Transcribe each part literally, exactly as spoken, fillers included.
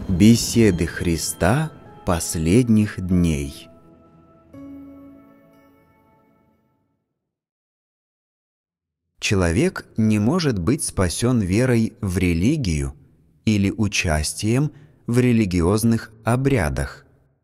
Беседы Христа последних дней. Человек не может быть спасен верой в религию или участием в религиозных обрядах.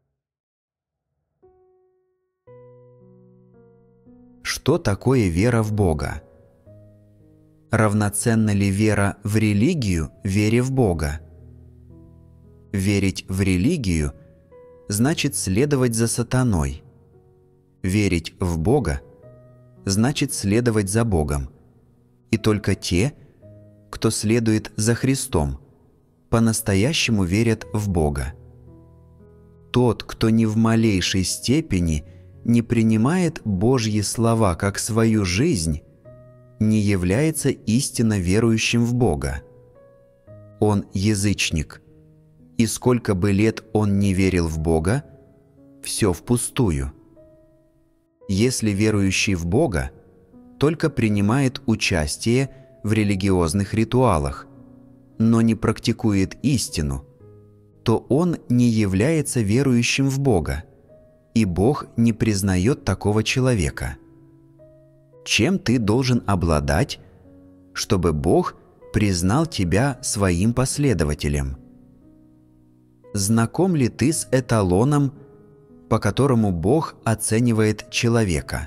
Что такое вера в Бога? Равноценна ли вера в религию вере в Бога? Верить в религию значит следовать за сатаной. Верить в Бога значит следовать за Богом. И только те, кто следует за Христом, по-настоящему верят в Бога. Тот, кто ни в малейшей степени не принимает Божьи слова как свою жизнь, не является истинно верующим в Бога. Он язычник, и сколько бы лет он не верил в Бога, все впустую. Если верующий в Бога только принимает участие в религиозных ритуалах, но не практикует истину, то он не является верующим в Бога, и Бог не признает такого человека. Чем ты должен обладать, чтобы Бог признал тебя своим последователем? Знаком ли ты с эталоном, по которому Бог оценивает человека?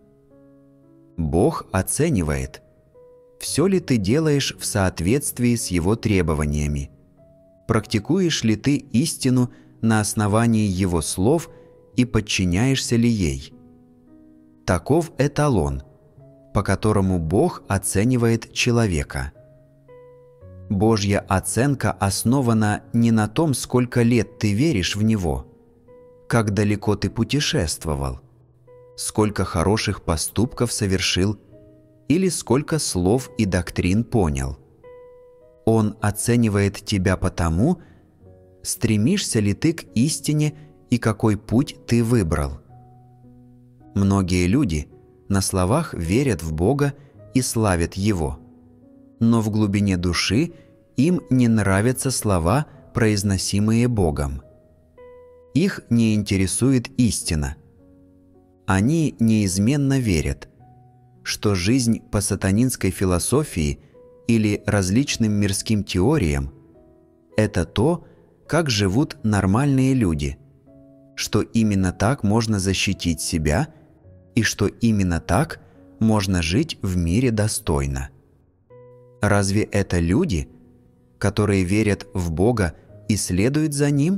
Бог оценивает, все ли ты делаешь в соответствии с Его требованиями, практикуешь ли ты истину на основании Его слов и подчиняешься ли ей. Таков эталон, по которому Бог оценивает человека. Божья оценка основана не на том, сколько лет ты веришь в Него, как далеко ты путешествовал, сколько хороших поступков совершил или сколько слов и доктрин понял. Он оценивает тебя по тому, стремишься ли ты к истине и какой путь ты выбрал. Многие люди на словах верят в Бога и славят Его, но в глубине души им не нравятся слова, произносимые Богом. Их не интересует истина. Они неизменно верят, что жизнь по сатанинской философии или различным мирским теориям – это то, как живут нормальные люди, что именно так можно защитить себя и что именно так можно жить в мире достойно. Разве это люди, которые верят в Бога и следуют за Ним?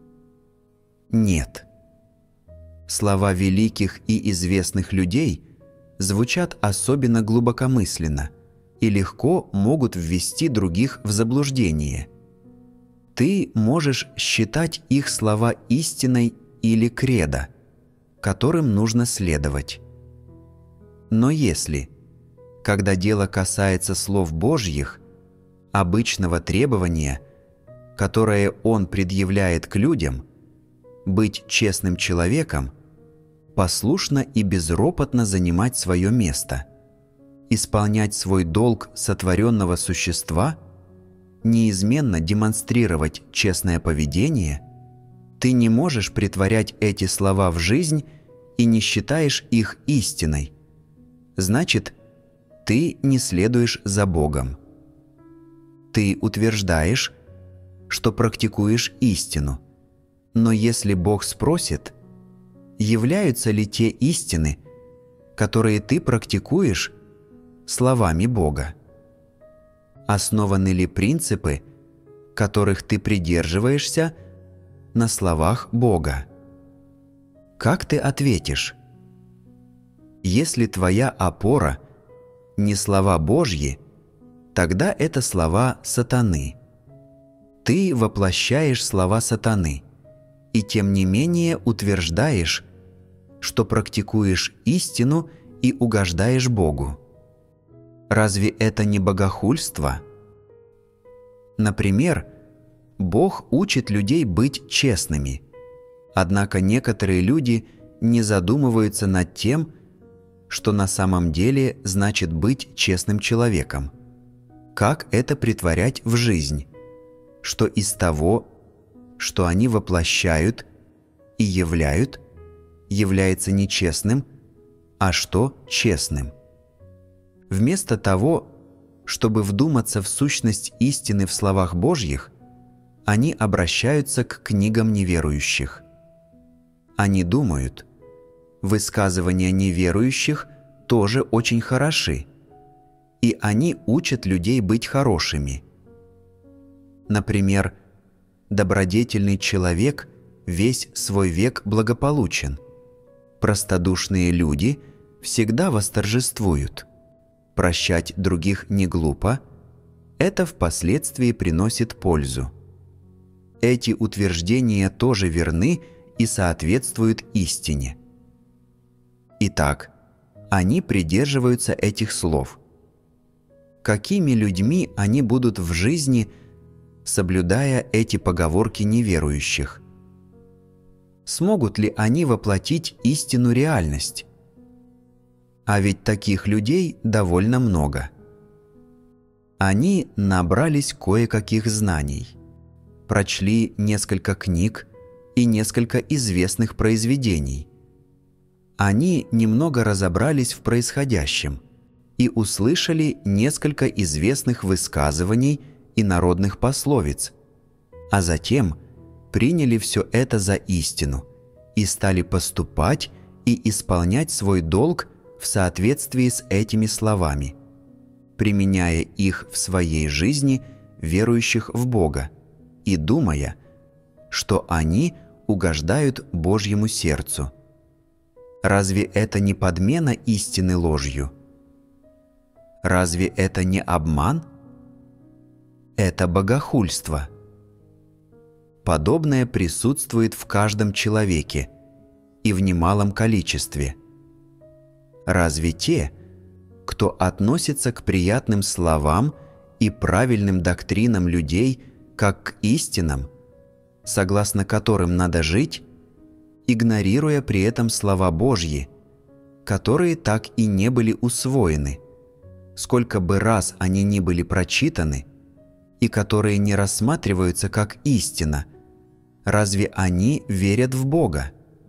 Нет. Слова великих и известных людей звучат особенно глубокомысленно и легко могут ввести других в заблуждение. Ты можешь считать их слова истиной или кредо, которым нужно следовать. Но если, когда дело касается слов Божьих, обычного требования, которое Он предъявляет к людям, быть честным человеком, послушно и безропотно занимать свое место, исполнять свой долг сотворенного существа, неизменно демонстрировать честное поведение, ты не можешь претворять эти слова в жизнь и не считаешь их истиной. Значит, ты не следуешь за Богом. Ты утверждаешь, что практикуешь истину, но если Бог спросит, являются ли те истины, которые ты практикуешь, словами Бога? Основаны ли принципы, которых ты придерживаешься, на словах Бога? Как ты ответишь? Если твоя опора не слова Божьи, тогда это слова сатаны. Ты воплощаешь слова сатаны, и тем не менее утверждаешь, что практикуешь истину и угождаешь Богу. Разве это не богохульство? Например, Бог учит людей быть честными, однако некоторые люди не задумываются над тем, что на самом деле значит быть честным человеком, как это претворять в жизнь, что из того, что они воплощают и являют, является нечестным, а что честным. Вместо того, чтобы вдуматься в сущность истины в словах Божьих, они обращаются к книгам неверующих. Они думают, высказывания неверующих тоже очень хороши, и они учат людей быть хорошими. Например, добродетельный человек весь свой век благополучен. Простодушные люди всегда восторжествуют. Прощать других не глупо, это впоследствии приносит пользу. Эти утверждения тоже верны и соответствуют истине. Итак, они придерживаются этих слов. Какими людьми они будут в жизни, соблюдая эти поговорки неверующих? Смогут ли они воплотить истину реальность? А ведь таких людей довольно много. Они набрались кое-каких знаний, прочли несколько книг и несколько известных произведений. Они немного разобрались в происходящем и услышали несколько известных высказываний и народных пословиц, а затем приняли все это за истину и стали поступать и исполнять свой долг в соответствии с этими словами, применяя их в своей жизни верующих в Бога и думая, что они угождают Божьему сердцу. Разве это не подмена истины ложью? Разве это не обман? Это богохульство. Подобное присутствует в каждом человеке и в немалом количестве. Разве те, кто относится к приятным словам и правильным доктринам людей как к истинам, согласно которым надо жить, игнорируя при этом слова Божьи, которые так и не были усвоены, сколько бы раз они ни были прочитаны, и которые не рассматриваются как истина, разве они верят в Бога?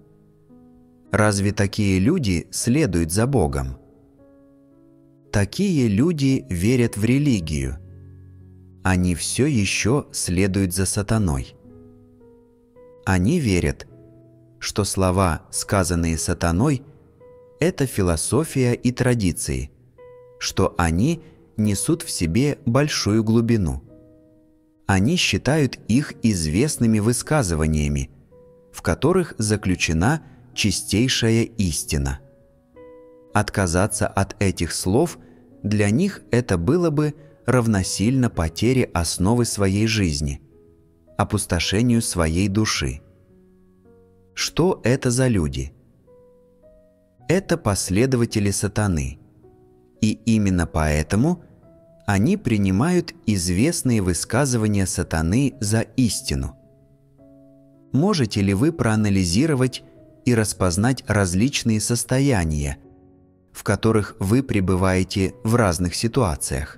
Разве такие люди следуют за Богом? Такие люди верят в религию. Они все еще следуют за сатаной. Они верят, что слова, сказанные сатаной, это философия и традиции, что они несут в себе большую глубину. Они считают их известными высказываниями, в которых заключена чистейшая истина. Отказаться от этих слов для них это было бы равносильно потере основы своей жизни, опустошению своей души. Что это за люди? Это последователи сатаны, и именно поэтому они принимают известные высказывания сатаны за истину. Можете ли вы проанализировать и распознать различные состояния, в которых вы пребываете в разных ситуациях?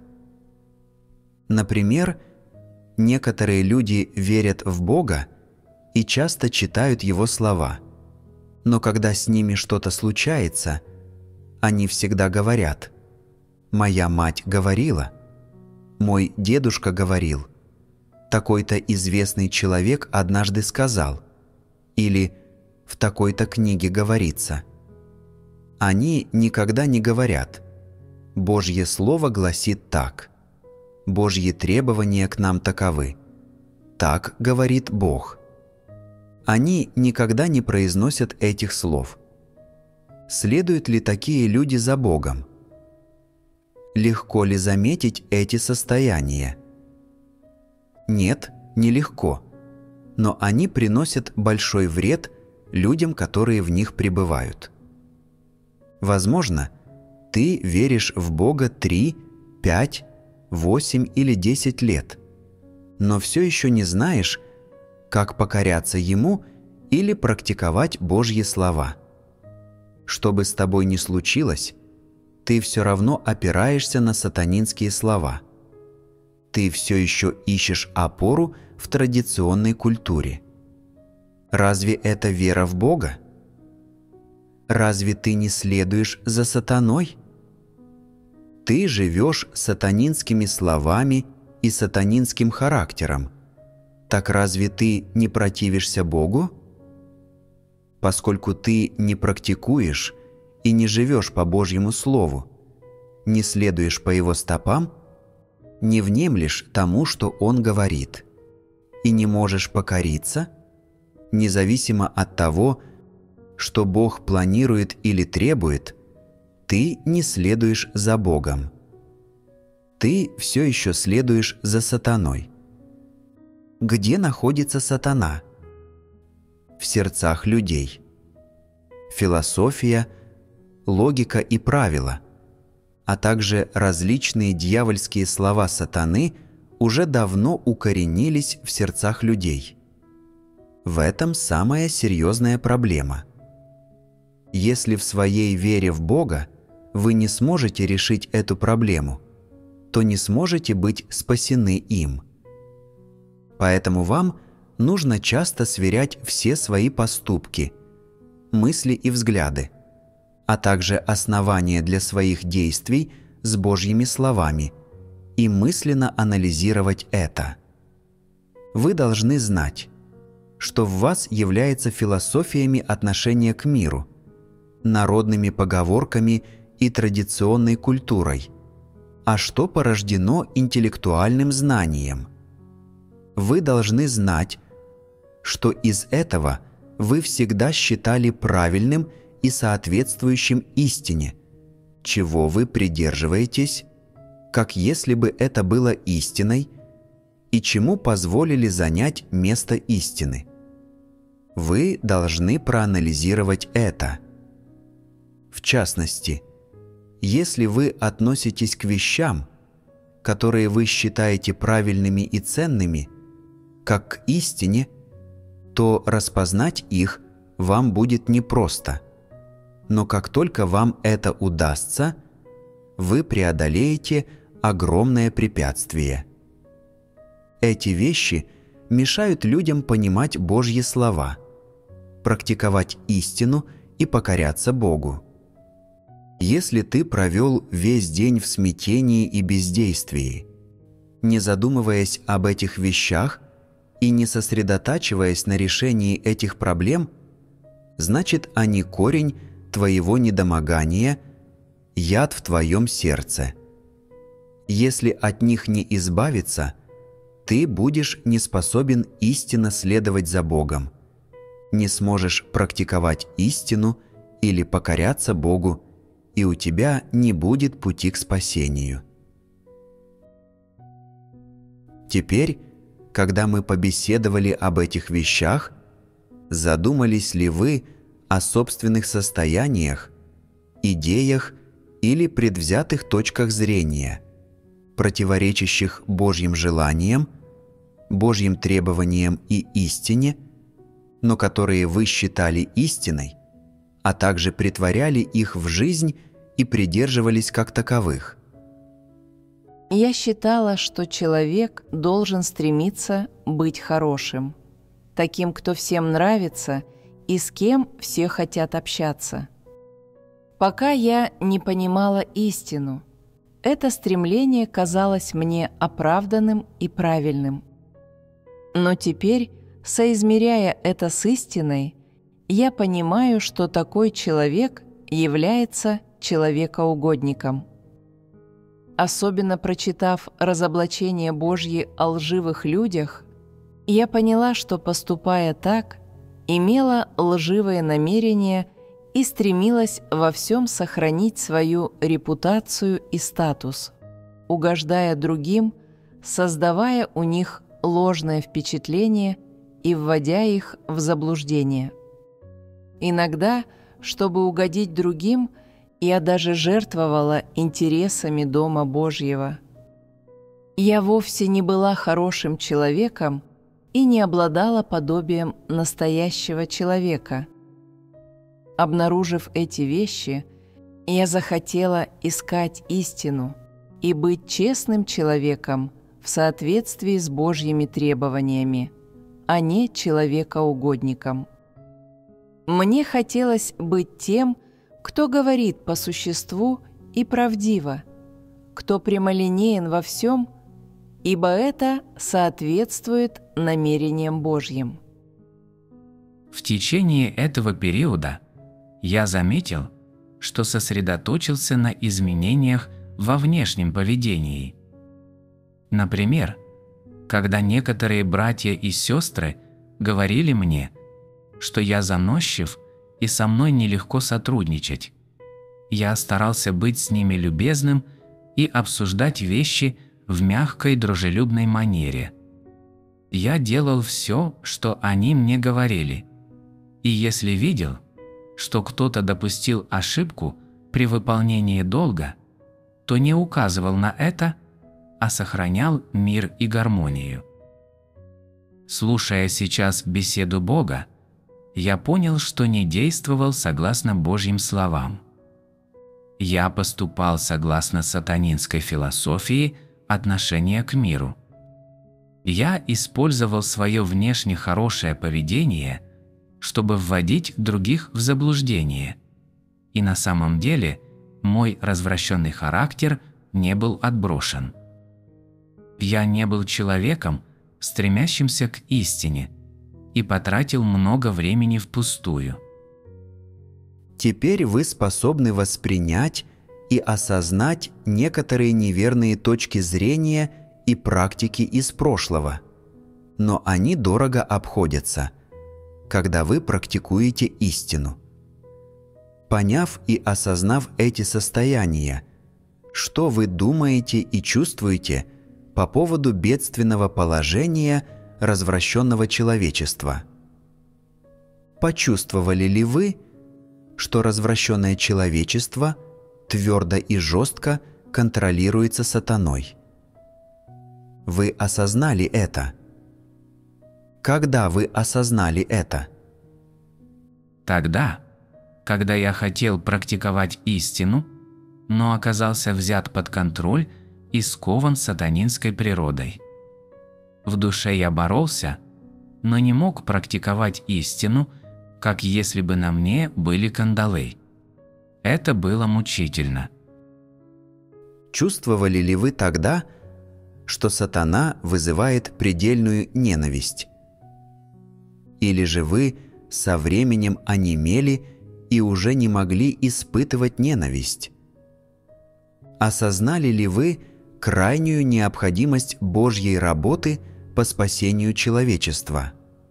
Например, некоторые люди верят в Бога и часто читают Его слова, но когда с ними что-то случается, они всегда говорят: «Моя мать говорила», «Мой дедушка говорил», «Такой-то известный человек однажды сказал», или «В такой-то книге говорится». Они никогда не говорят: «Божье Слово гласит так», «Божьи требования к нам таковы», «Так говорит Бог». Они никогда не произносят этих слов. Следуют ли такие люди за Богом? Легко ли заметить эти состояния? Нет, нелегко, но они приносят большой вред людям, которые в них пребывают. Возможно, ты веришь в Бога три, пять, восемь или десять лет, но все еще не знаешь, как покоряться Ему или практиковать Божьи слова. Что бы с тобой ни случилось, ты все равно опираешься на сатанинские слова. Ты все еще ищешь опору в традиционной культуре. Разве это вера в Бога? Разве ты не следуешь за сатаной? Ты живешь сатанинскими словами и сатанинским характером. Так разве ты не противишься Богу? Поскольку ты не практикуешь и не живешь по Божьему Слову, не следуешь по Его стопам, не внемлешь тому, что Он говорит, и не можешь покориться, независимо от того, что Бог планирует или требует, ты не следуешь за Богом. Ты все еще следуешь за сатаной. Где находится сатана? В сердцах людей. Философия, логика и правила, а также различные дьявольские слова сатаны уже давно укоренились в сердцах людей. В этом самая серьезная проблема. Если в своей вере в Бога вы не сможете решить эту проблему, то не сможете быть спасены им. Поэтому вам нужно часто сверять все свои поступки, мысли и взгляды, а также основания для своих действий с Божьими словами и мысленно анализировать это. Вы должны знать, что в вас является философиями отношения к миру, народными поговорками и традиционной культурой, а что порождено интеллектуальным знанием. Вы должны знать, что из этого вы всегда считали правильным и соответствующим истине, чего вы придерживаетесь, как если бы это было истиной, и чему позволили занять место истины. Вы должны проанализировать это. В частности, если вы относитесь к вещам, которые вы считаете правильными и ценными, как к истине, то распознать их вам будет непросто. Но как только вам это удастся, вы преодолеете огромное препятствие. Эти вещи мешают людям понимать Божьи слова, практиковать истину и покоряться Богу. Если ты провел весь день в смятении и бездействии, не задумываясь об этих вещах и не сосредотачиваясь на решении этих проблем, значит, они корень твоего недомогания, яд в твоем сердце. Если от них не избавиться, ты будешь не способен истинно следовать за Богом, не сможешь практиковать истину или покоряться Богу, и у тебя не будет пути к спасению. Теперь, когда мы побеседовали об этих вещах, задумались ли вы о собственных состояниях, идеях или предвзятых точках зрения, противоречащих Божьим желаниям, Божьим требованиям и истине, но которые вы считали истиной, а также претворяли их в жизнь и придерживались как таковых? Я считала, что человек должен стремиться быть хорошим, таким, кто всем нравится и с кем все хотят общаться. Пока я не понимала истину, это стремление казалось мне оправданным и правильным. Но теперь, соизмеряя это с истиной, я понимаю, что такой человек является человекоугодником. Особенно прочитав разоблачение Божье о лживых людях, я поняла, что, поступая так, имела лживое намерение и стремилась во всем сохранить свою репутацию и статус, угождая другим, создавая у них ложное впечатление и вводя их в заблуждение. Иногда, чтобы угодить другим, я даже жертвовала интересами Дома Божьего. Я вовсе не была хорошим человеком и не обладала подобием настоящего человека. Обнаружив эти вещи, я захотела искать истину и быть честным человеком в соответствии с Божьими требованиями, а не человекоугодником. Мне хотелось быть тем, кто говорит по существу и правдиво, кто прямолинеен во всем, ибо это соответствует намерениям Божьим. В течение этого периода я заметил, что сосредоточился на изменениях во внешнем поведении. Например, когда некоторые братья и сестры говорили мне, что я заносчив и со мной нелегко сотрудничать, я старался быть с ними любезным и обсуждать вещи в мягкой дружелюбной манере. Я делал все, что они мне говорили, и если видел, что кто-то допустил ошибку при выполнении долга, то не указывал на это, а сохранял мир и гармонию. Слушая сейчас беседу Бога, я понял, что не действовал согласно Божьим словам. Я поступал согласно сатанинской философии отношения к миру. Я использовал свое внешне хорошее поведение, чтобы вводить других в заблуждение, и на самом деле мой развращенный характер не был отброшен. Я не был человеком, стремящимся к истине, и потратил много времени впустую. Теперь вы способны воспринять и осознать некоторые неверные точки зрения и практики из прошлого, но они дорого обходятся, когда вы практикуете истину. Поняв и осознав эти состояния, что вы думаете и чувствуете по поводу бедственного положения развращенного человечества? Почувствовали ли вы, что развращенное человечество твердо и жестко контролируется сатаной? Вы осознали это? Когда вы осознали это? Тогда, когда я хотел практиковать истину, но оказался взят под контроль и скован сатанинской природой. В душе я боролся, но не мог практиковать истину, как если бы на мне были кандалы. Это было мучительно. Чувствовали ли вы тогда, что сатана вызывает предельную ненависть? Или же вы со временем онемели и уже не могли испытывать ненависть? Осознали ли вы крайнюю необходимость Божьей работы по спасению человечества?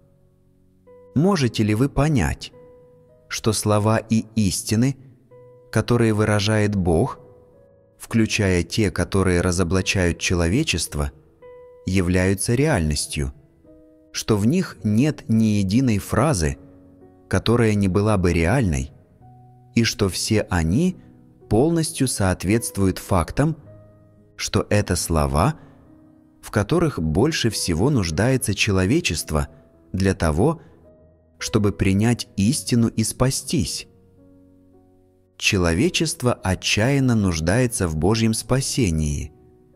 Можете ли вы понять, что слова и истины, которые выражает Бог, включая те, которые разоблачают человечество, являются реальностью, что в них нет ни единой фразы, которая не была бы реальной, и что все они полностью соответствуют фактам, что это слова, в которых больше всего нуждается человечество для того, чтобы принять истину и спастись. Человечество отчаянно нуждается в Божьем спасении.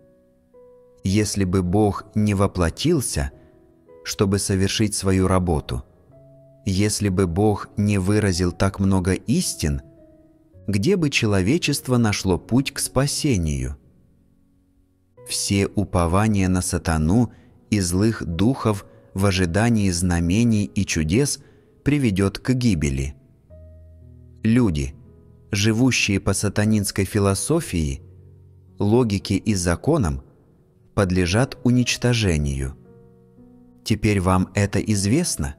Если бы Бог не воплотился, чтобы совершить свою работу, если бы Бог не выразил так много истин, где бы человечество нашло путь к спасению? Все упования на сатану и злых духов в ожидании знамений и чудес приведет к гибели. Люди, живущие по сатанинской философии, логике и законам, подлежат уничтожению. Теперь вам это известно?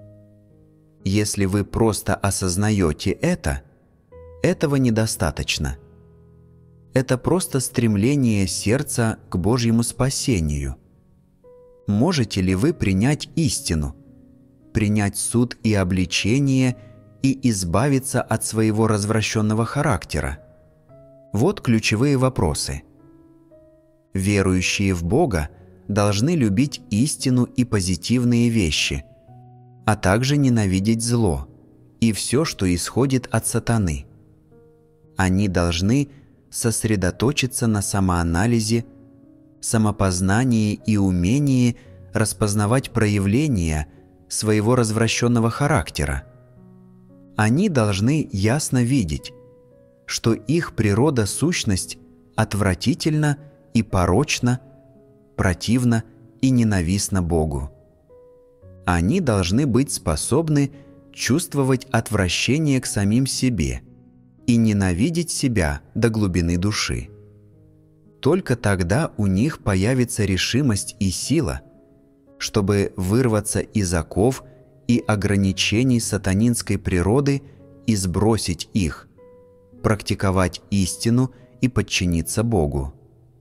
Если вы просто осознаете это, этого недостаточно. Это просто стремление сердца к Божьему спасению. Можете ли вы принять истину, принять суд и обличение и избавиться от своего развращенного характера? Вот ключевые вопросы. Верующие в Бога должны любить истину и позитивные вещи, а также ненавидеть зло и все, что исходит от сатаны. Они должны сосредоточиться на самоанализе, самопознании и умении распознавать проявления своего развращенного характера. Они должны ясно видеть, что их природа-сущность отвратительна и порочна, противна и ненавистна Богу. Они должны быть способны чувствовать отвращение к самим себе и ненавидеть себя до глубины души. Только тогда у них появится решимость и сила, чтобы вырваться из оков и ограничений сатанинской природы и сбросить их, практиковать истину и подчиниться Богу.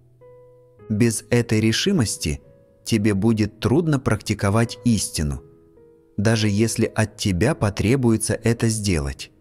Без этой решимости тебе будет трудно практиковать истину, даже если от тебя потребуется это сделать.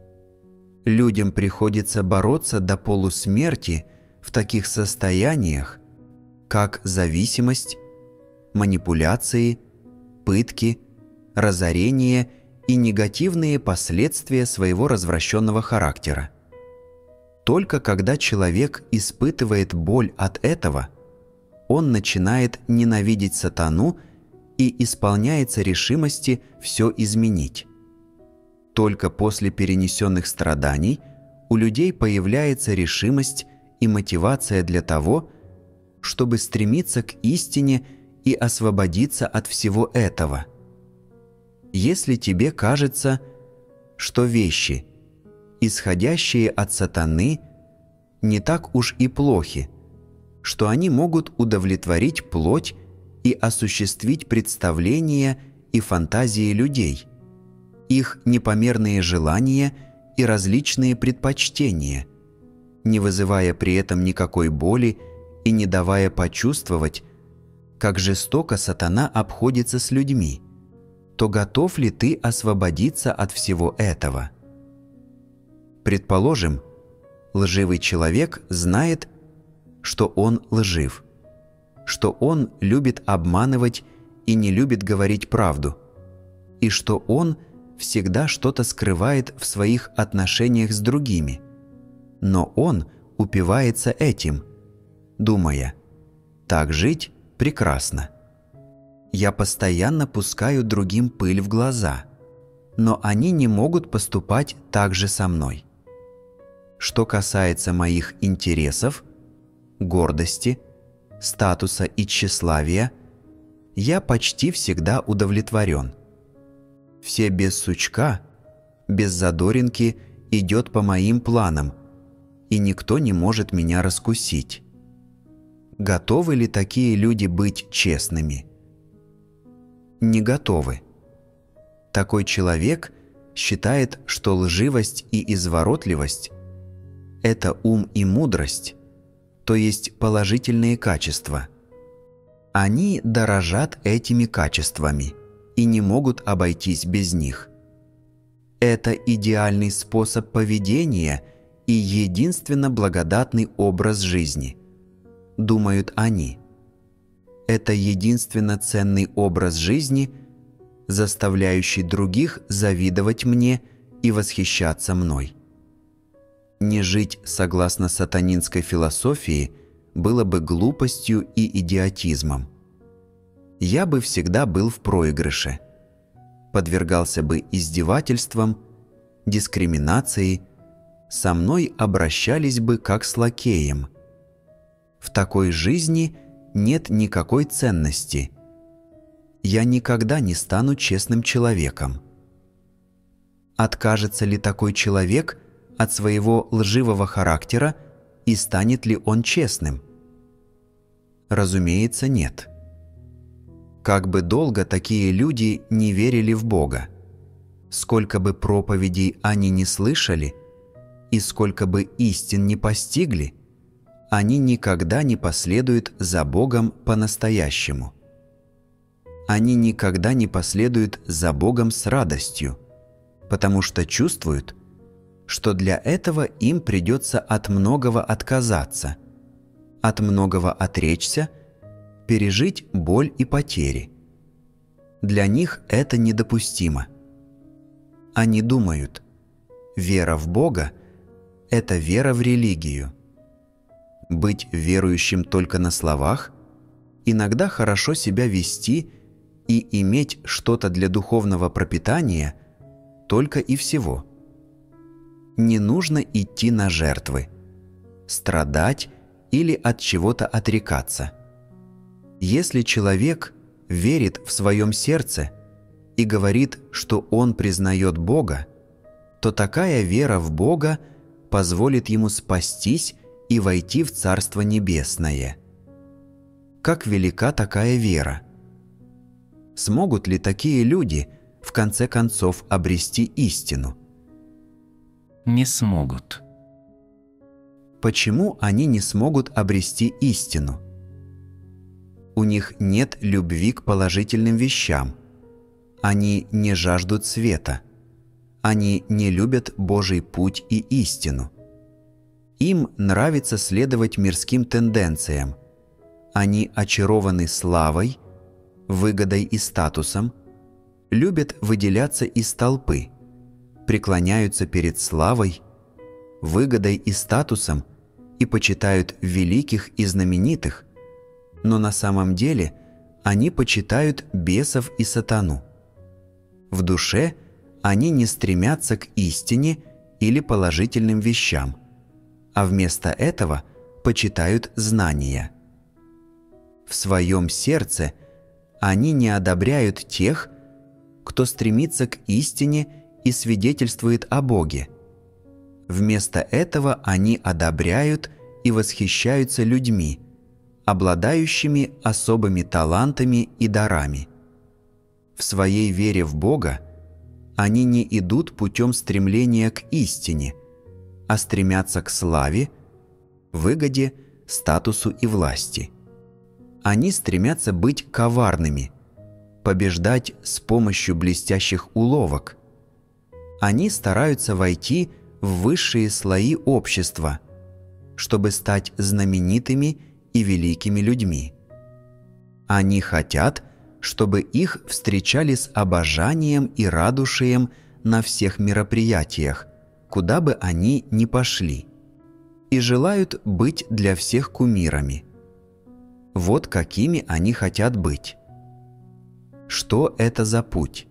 Людям приходится бороться до полусмерти в таких состояниях, как зависимость, манипуляции, пытки, разорение и негативные последствия своего развращенного характера. Только когда человек испытывает боль от этого, он начинает ненавидеть сатану и исполняется решимости все изменить. Только после перенесенных страданий у людей появляется решимость и мотивация для того, чтобы стремиться к истине и освободиться от всего этого. Если тебе кажется, что вещи, исходящие от сатаны, не так уж и плохи, что они могут удовлетворить плоть и осуществить представления и фантазии людей, их непомерные желания и различные предпочтения, не вызывая при этом никакой боли и не давая почувствовать, как жестоко сатана обходится с людьми, то готов ли ты освободиться от всего этого? Предположим, лживый человек знает, что он лжив, что он любит обманывать и не любит говорить правду, и что он всегда что-то скрывает в своих отношениях с другими. Но он упивается этим, думая: «Так жить прекрасно. Я постоянно пускаю другим пыль в глаза, но они не могут поступать так же со мной. Что касается моих интересов, гордости, статуса и тщеславия, я почти всегда удовлетворен. Все без сучка, без задоринки идет по моим планам, и никто не может меня раскусить. Готовы ли такие люди быть честными? Не готовы. Такой человек считает, что лживость и изворотливость – это ум и мудрость, то есть положительные качества. Они дорожат этими качествами и не могут обойтись без них. Это идеальный способ поведения и единственно благодатный образ жизни, думают они. Это единственно ценный образ жизни, заставляющий других завидовать мне и восхищаться мной. Не жить согласно сатанинской философии было бы глупостью и идиотизмом. Я бы всегда был в проигрыше, подвергался бы издевательствам, дискриминации, со мной обращались бы как с лакеем. В такой жизни нет никакой ценности. Я никогда не стану честным человеком. Откажется ли такой человек от своего лживого характера и станет ли он честным? Разумеется, нет. Как бы долго такие люди не верили в Бога, сколько бы проповедей они не слышали и сколько бы истин не постигли, они никогда не последуют за Богом по-настоящему. Они никогда не последуют за Богом с радостью, потому что чувствуют, что для этого им придется от многого отказаться, от многого отречься, пережить боль и потери. Для них это недопустимо. Они думают: вера в Бога – это вера в религию. Быть верующим только на словах иногда хорошо себя вести и иметь что-то для духовного пропитания только и всего. Не нужно идти на жертвы, страдать или от чего-то отрекаться. Если человек верит в своем сердце и говорит, что он признает Бога, то такая вера в Бога позволит ему спастись и войти в Царство Небесное. Как велика такая вера? Смогут ли такие люди в конце концов обрести истину? Не смогут. Почему они не смогут обрести истину? У них нет любви к положительным вещам. Они не жаждут света. Они не любят Божий путь и истину. Им нравится следовать мирским тенденциям. Они очарованы славой, выгодой и статусом, любят выделяться из толпы, преклоняются перед славой, выгодой и статусом и почитают великих и знаменитых, но на самом деле они почитают бесов и сатану. В душе они не стремятся к истине или положительным вещам, а вместо этого почитают знания. В своем сердце они не одобряют тех, кто стремится к истине и свидетельствует о Боге. Вместо этого они одобряют и восхищаются людьми, обладающими особыми талантами и дарами. В своей вере в Бога они не идут путем стремления к истине, а стремятся к славе, выгоде, статусу и власти. Они стремятся быть коварными, побеждать с помощью блестящих уловок. Они стараются войти в высшие слои общества, чтобы стать знаменитыми и великими людьми. Они хотят, чтобы их встречали с обожанием и радушием на всех мероприятиях, куда бы они ни пошли, и желают быть для всех кумирами. Вот какими они хотят быть. Что это за путь?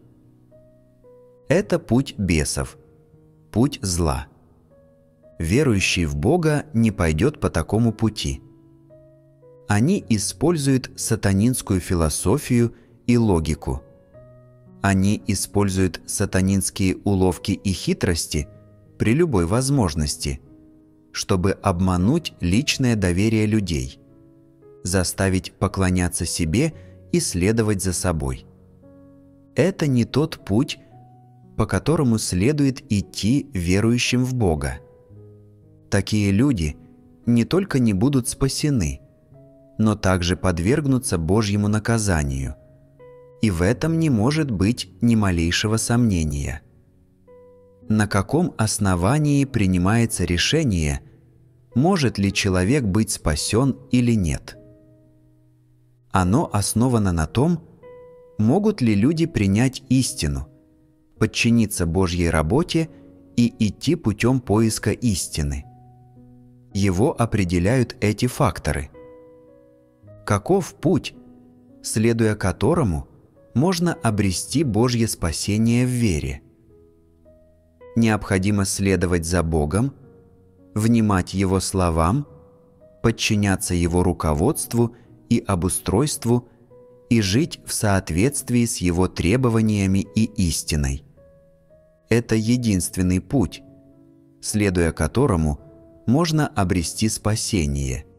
Это путь бесов, путь зла. Верующий в Бога не пойдет по такому пути. Они используют сатанинскую философию и логику. Они используют сатанинские уловки и хитрости при любой возможности, чтобы обмануть личное доверие людей, заставить поклоняться себе и следовать за собой. Это не тот путь, по которому следует идти верующим в Бога. Такие люди не только не будут спасены, но также подвергнутся Божьему наказанию. И в этом не может быть ни малейшего сомнения. На каком основании принимается решение, может ли человек быть спасен или нет? Оно основано на том, могут ли люди принять истину, подчиниться Божьей работе и идти путем поиска истины. Его определяют эти факторы. Каков путь, следуя которому можно обрести Божье спасение в вере? Необходимо следовать за Богом, внимать Его словам, подчиняться Его руководству и обустройству и жить в соответствии с Его требованиями и истиной. Это единственный путь, следуя которому можно обрести спасение.